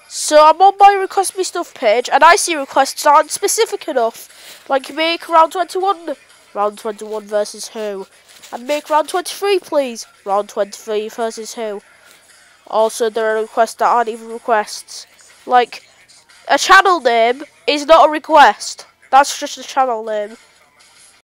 So I'm on my request me stuff page, and I see requests that aren't specific enough. Like make round 21. Round 21 versus who? And make round 23, please. Round 23 versus who? Also, there are requests that aren't even requests. Like, a channel name is not a request. That's just a channel name.